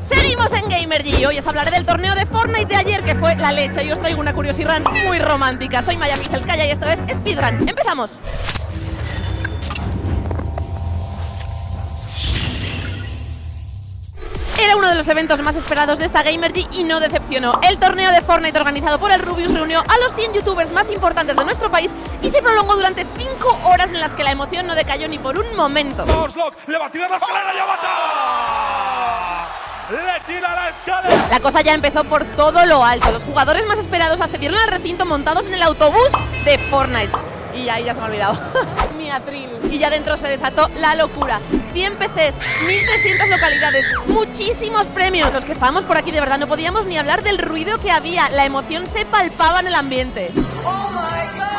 Seguimos en Gamergy y hoy os hablaré del torneo de Fortnite de ayer, que fue la leche, y os traigo una curiosidad muy romántica. Soy Maya Pixelskaya y esto es Speedrun. ¡Empezamos! Era uno de los eventos más esperados de esta Gamergy y no decepcionó. El torneo de Fortnite organizado por el Rubius reunió a los 100 youtubers más importantes de nuestro país y se prolongó durante 5 horas en las que la emoción no decayó ni por un momento. ¡Le va a tirar la escalera y mata! ¡Le tira la escalera! La cosa ya empezó por todo lo alto. Los jugadores más esperados accedieron al recinto montados en el autobús de Fortnite. Y ahí ya se me ha olvidado. Mi atril. Y ya dentro se desató la locura. 100 PCs, 1600 localidades, muchísimos premios. Los que estábamos por aquí de verdad no podíamos ni hablar del ruido que había. La emoción se palpaba en el ambiente. ¡Oh my God!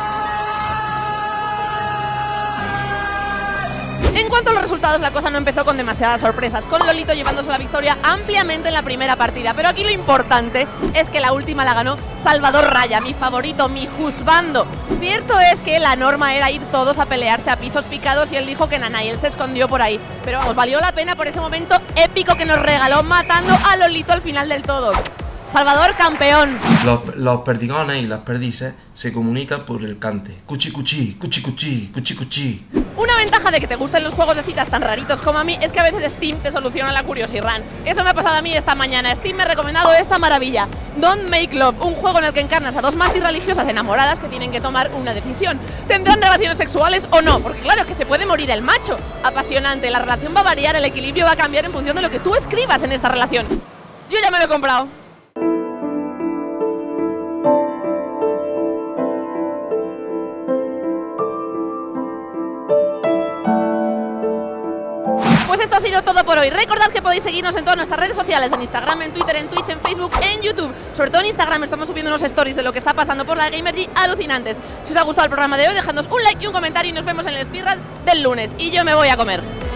En cuanto a los resultados, la cosa no empezó con demasiadas sorpresas, con Lolito llevándose la victoria ampliamente en la primera partida. Pero aquí lo importante es que la última la ganó Salvador Raya, mi favorito, mi juzbando. Cierto es que la norma era ir todos a pelearse a pisos picados y él dijo que nana, y él se escondió por ahí. Pero vamos, valió la pena por ese momento épico que nos regaló matando a Lolito al final del todo. Salvador, campeón. Los perdigones y las perdices se comunican por el cante. Cuchi cuchi, cuchi cuchi, cuchi cuchi. Una ventaja de que te gusten los juegos de citas tan raritos como a mí es que a veces Steam te soluciona la curiosidad. Eso me ha pasado a mí esta mañana. Steam me ha recomendado esta maravilla, Don't Make Love, un juego en el que encarnas a dos mantis religiosas enamoradas que tienen que tomar una decisión. ¿Tendrán relaciones sexuales o no? Porque claro, es que se puede morir el macho. Apasionante, la relación va a variar, el equilibrio va a cambiar en función de lo que tú escribas en esta relación. Yo ya me lo he comprado. Pues esto ha sido todo por hoy. Recordad que podéis seguirnos en todas nuestras redes sociales, en Instagram, en Twitter, en Twitch, en Facebook, en YouTube. Sobre todo en Instagram estamos subiendo unos stories de lo que está pasando por la Gamergy alucinantes. Si os ha gustado el programa de hoy, dejadnos un like y un comentario y nos vemos en el speedrun del lunes. Y yo me voy a comer.